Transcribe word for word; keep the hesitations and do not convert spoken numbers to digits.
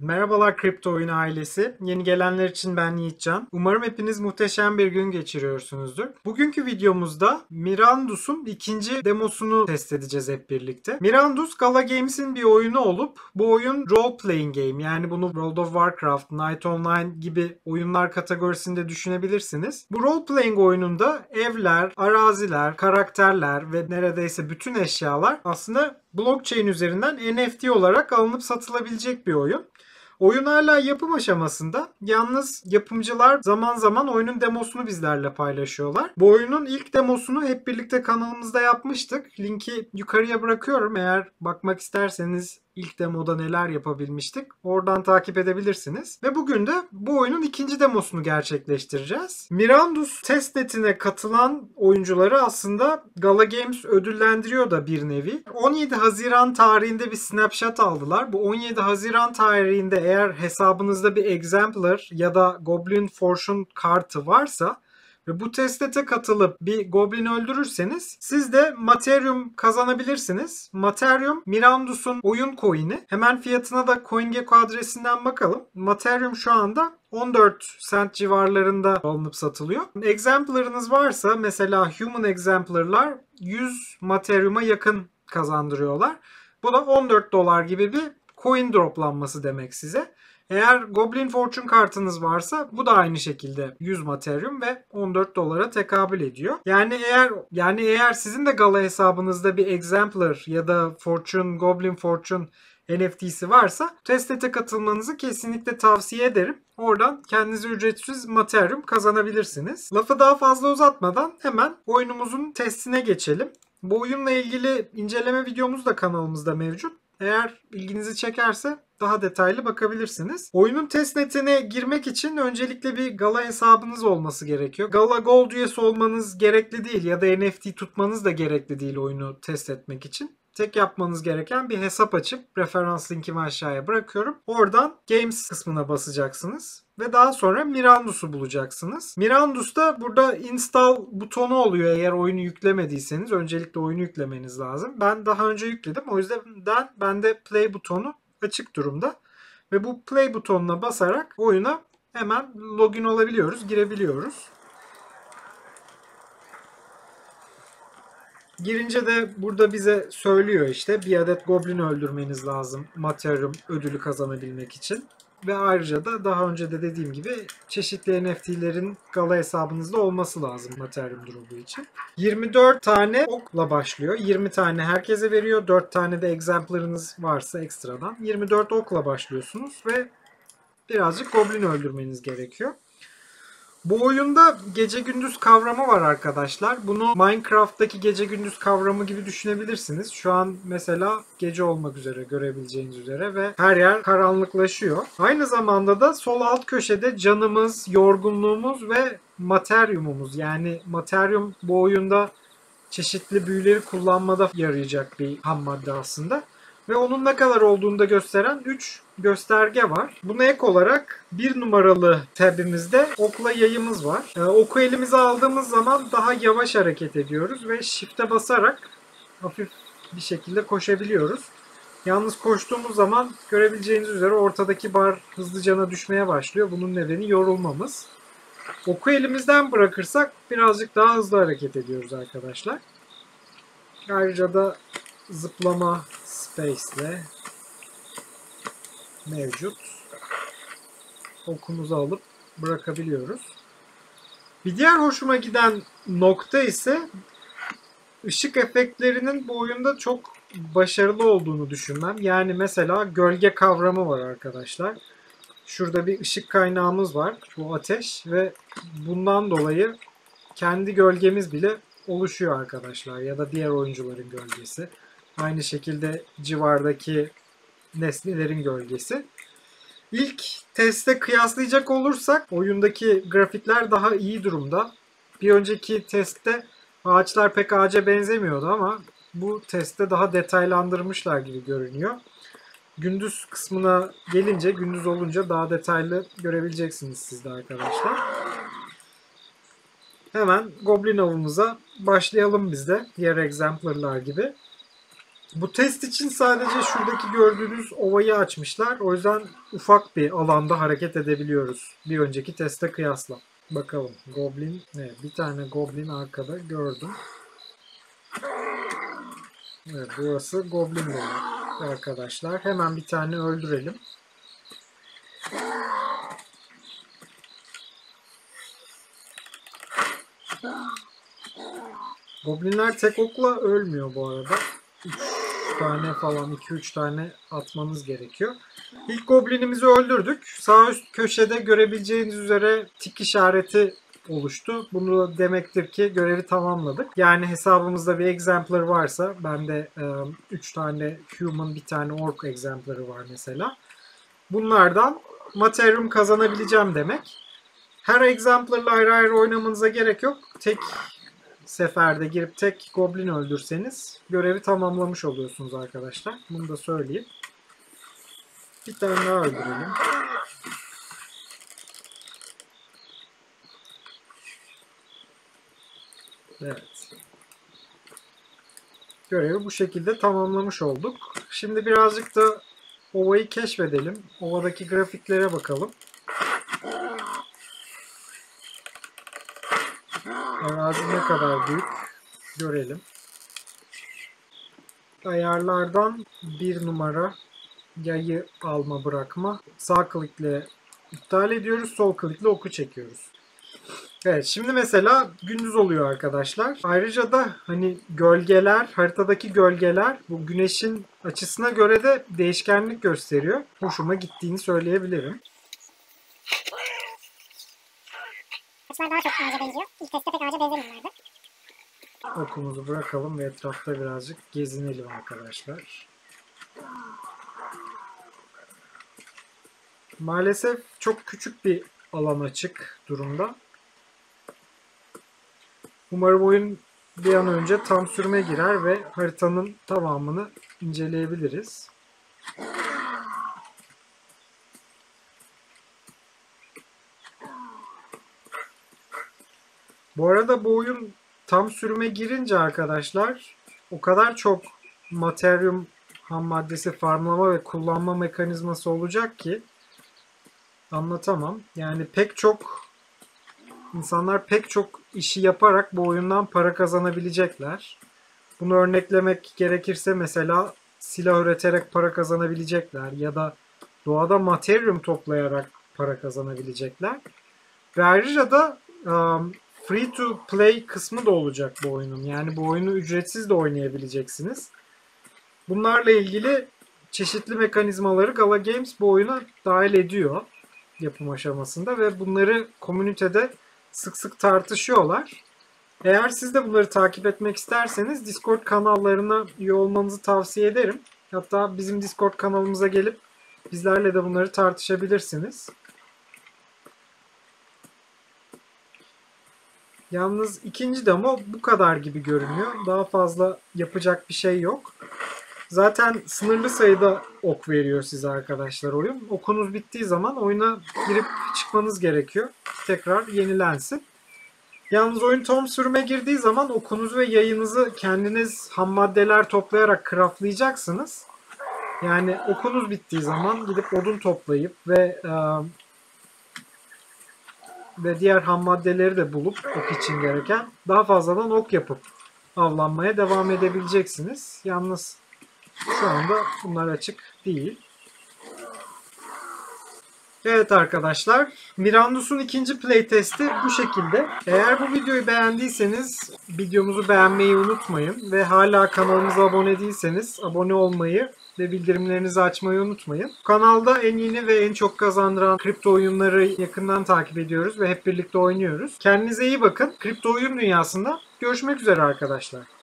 Merhabalar Kripto Oyun ailesi. Yeni gelenler için ben Yiğitcan. Umarım hepiniz muhteşem bir gün geçiriyorsunuzdur. Bugünkü videomuzda Mirandus'un ikinci demosunu test edeceğiz hep birlikte. Mirandus, Gala Games'in bir oyunu olup bu oyun role playing game, yani bunu World of Warcraft, Knight Online gibi oyunlar kategorisinde düşünebilirsiniz. Bu role playing oyununda evler, araziler, karakterler ve neredeyse bütün eşyalar aslında blockchain üzerinden N F T olarak alınıp satılabilecek bir oyun. Oyun hala yapım aşamasında. Yalnız yapımcılar zaman zaman oyunun demosunu bizlerle paylaşıyorlar. Bu oyunun ilk demosunu hep birlikte kanalımızda yapmıştık. Linki yukarıya bırakıyorum. Eğer bakmak isterseniz ilk demoda neler yapabilmiştik, oradan takip edebilirsiniz. Ve bugün de bu oyunun ikinci demosunu gerçekleştireceğiz. Mirandus testnetine katılan oyuncuları aslında Gala Games ödüllendiriyor da bir nevi. on yedi Haziran tarihinde bir snapshot aldılar. Bu on yedi Haziran tarihinde eğer hesabınızda bir Exemplar ya da Goblin Fortune kartı varsa ve bu testete katılıp bir Goblin öldürürseniz siz de Materium kazanabilirsiniz. Materium Mirandus'un oyun coin'i. Hemen fiyatına da CoinGecko adresinden bakalım. Materium şu anda on dört sent civarlarında alınıp satılıyor. Exemplar'ınız varsa mesela Human Exemplar'lar yüz Materium'a yakın kazandırıyorlar. Bu da on dört dolar gibi bir coin droplanması demek size. Eğer Goblin Fortune kartınız varsa bu da aynı şekilde yüz Materium ve on dört dolara tekabül ediyor. Yani eğer yani eğer sizin de Gala hesabınızda bir Exemplar ya da Fortune, Goblin Fortune N F T'si varsa testnet'e katılmanızı kesinlikle tavsiye ederim. Oradan kendinize ücretsiz Materium kazanabilirsiniz. Lafı daha fazla uzatmadan hemen oyunumuzun testine geçelim. Bu oyunla ilgili inceleme videomuz da kanalımızda mevcut. Eğer ilginizi çekerse daha detaylı bakabilirsiniz. Oyunun testnetine girmek için öncelikle bir Gala hesabınız olması gerekiyor. Gala Gold üyesi olmanız gerekli değil ya da N F T tutmanız da gerekli değil oyunu test etmek için. Tek yapmanız gereken bir hesap açıp referans linkimi aşağıya bırakıyorum. Oradan Games kısmına basacaksınız. Ve daha sonra Mirandus'u bulacaksınız. Mirandus'ta burada install butonu oluyor eğer oyunu yüklemediyseniz. Öncelikle oyunu yüklemeniz lazım. Ben daha önce yükledim. O yüzden bende play butonu açık durumda. Ve bu play butonuna basarak oyuna hemen login olabiliyoruz, girebiliyoruz. Girince de burada bize söylüyor işte bir adet Goblin öldürmeniz lazım Materium ödülü kazanabilmek için. Ve ayrıca da daha önce de dediğim gibi çeşitli N F T'lerin Gala hesabınızda olması lazım Materium drop'u için. yirmi dört tane okla başlıyor. yirmi tane herkese veriyor. dört tane de Exemplar'ınız varsa ekstradan. yirmi dört okla başlıyorsunuz ve birazcık Goblin öldürmeniz gerekiyor. Bu oyunda gece gündüz kavramı var arkadaşlar. Bunu Minecraft'taki gece gündüz kavramı gibi düşünebilirsiniz. Şu an mesela gece olmak üzere görebileceğiniz üzere ve her yer karanlıklaşıyor. Aynı zamanda da sol alt köşede canımız, yorgunluğumuz ve materyumumuz, yani materyum bu oyunda çeşitli büyüleri kullanmada yarayacak bir ham madde aslında. Ve onun ne kadar olduğunu da gösteren üç gösterge var. Buna ek olarak bir numaralı tabimizde okla yayımız var. Ee, oku elimize aldığımız zaman daha yavaş hareket ediyoruz ve shift'e basarak hafif bir şekilde koşabiliyoruz. Yalnız koştuğumuz zaman görebileceğiniz üzere ortadaki bar hızlıca düşmeye başlıyor. Bunun nedeni yorulmamız. Oku elimizden bırakırsak birazcık daha hızlı hareket ediyoruz arkadaşlar. Ayrıca da zıplama space ile mevcut. Okumuzu alıp bırakabiliyoruz. Bir diğer hoşuma giden nokta ise ışık efektlerinin bu oyunda çok başarılı olduğunu düşünmem. Yani mesela gölge kavramı var arkadaşlar. Şurada bir ışık kaynağımız var. Bu ateş ve bundan dolayı kendi gölgemiz bile oluşuyor arkadaşlar. Ya da diğer oyuncuların gölgesi. Aynı şekilde civardaki nesnelerin gölgesi. İlk teste kıyaslayacak olursak oyundaki grafikler daha iyi durumda. Bir önceki testte ağaçlar pek ağaca benzemiyordu ama bu testte daha detaylandırmışlar gibi görünüyor. Gündüz kısmına gelince, gündüz olunca daha detaylı görebileceksiniz siz de arkadaşlar. Hemen Goblin avımıza başlayalım biz de. Diğer Exemplar'lar gibi. Bu test için sadece şuradaki gördüğünüz ovayı açmışlar. O yüzden ufak bir alanda hareket edebiliyoruz. Bir önceki teste kıyasla. Bakalım. Goblin. Evet, bir tane goblin arkada gördüm. Evet, burası goblin dolu arkadaşlar. Hemen bir tane öldürelim. Goblinler tek okla ölmüyor bu arada. üç tane falan, iki üç tane atmanız gerekiyor. İlk goblinimizi öldürdük. Sağ üst köşede görebileceğiniz üzere tik işareti oluştu. Bunu demektir ki görevi tamamladık. Yani hesabımızda bir exemplar varsa, bende üç tane human, bir tane orc exempları var mesela. Bunlardan materium kazanabileceğim demek. Her exemplarla ayrı ayrı oynamanıza gerek yok. Tek seferde girip tek goblin öldürseniz görevi tamamlamış oluyorsunuz arkadaşlar. Bunu da söyleyeyim. Bir tane daha öldürelim. Evet. Görevi bu şekilde tamamlamış olduk. Şimdi birazcık da ovayı keşfedelim. Ovadaki grafiklere bakalım. Arazi ne kadar büyük görelim. Ayarlardan bir numara yayı alma bırakma. Sağ klikle iptal ediyoruz. Sol klikle oku çekiyoruz. Evet, şimdi mesela gündüz oluyor arkadaşlar. Ayrıca da hani gölgeler, haritadaki gölgeler bu güneşin açısına göre de değişkenlik gösteriyor. Hoşuma gittiğini söyleyebilirim. Açılar daha çok ağaca benziyor. İlk testte pek ağaca benzemiyorlardı. Okumuzu bırakalım ve etrafta birazcık gezinelim arkadaşlar. Maalesef çok küçük bir alan açık durumda. Umarım oyun bir an önce tam sürüme girer ve haritanın tamamını inceleyebiliriz. Bu arada bu oyun tam sürüme girince arkadaşlar o kadar çok materyum, ham maddesi farmlama ve kullanma mekanizması olacak ki anlatamam. Yani pek çok insanlar pek çok işi yaparak bu oyundan para kazanabilecekler. Bunu örneklemek gerekirse mesela silah üreterek para kazanabilecekler ya da doğada materyum toplayarak para kazanabilecekler. Ve ayrıca da um, free to play kısmı da olacak bu oyunun. Yani bu oyunu ücretsiz de oynayabileceksiniz. Bunlarla ilgili çeşitli mekanizmaları Gala Games bu oyuna dahil ediyor yapım aşamasında ve bunları komünitede sık sık tartışıyorlar. Eğer siz de bunları takip etmek isterseniz Discord kanallarına üye olmanızı tavsiye ederim. Hatta bizim Discord kanalımıza gelip bizlerle de bunları tartışabilirsiniz. Yalnız ikinci demo bu kadar gibi görünüyor. Daha fazla yapacak bir şey yok. Zaten sınırlı sayıda ok veriyor size arkadaşlar oyun. Okunuz bittiği zaman oyuna girip çıkmanız gerekiyor. Tekrar yenilensin. Yalnız oyun tam sürüme girdiği zaman okunuzu ve yayınızı kendiniz ham maddeler toplayarak craftlayacaksınız. Yani okunuz bittiği zaman gidip odun toplayıp ve e, ve diğer ham maddeleri de bulup ok için gereken daha fazladan ok yapıp avlanmaya devam edebileceksiniz. Yalnız şu anda bunlar açık değil. Evet arkadaşlar, Mirandus'un ikinci playtesti bu şekilde. Eğer bu videoyu beğendiyseniz videomuzu beğenmeyi unutmayın ve hala kanalımıza abone değilseniz abone olmayı ve bildirimlerinizi açmayı unutmayın. Kanalda en yeni ve en çok kazandıran kripto oyunları yakından takip ediyoruz ve hep birlikte oynuyoruz. Kendinize iyi bakın. Kripto oyun dünyasında görüşmek üzere arkadaşlar.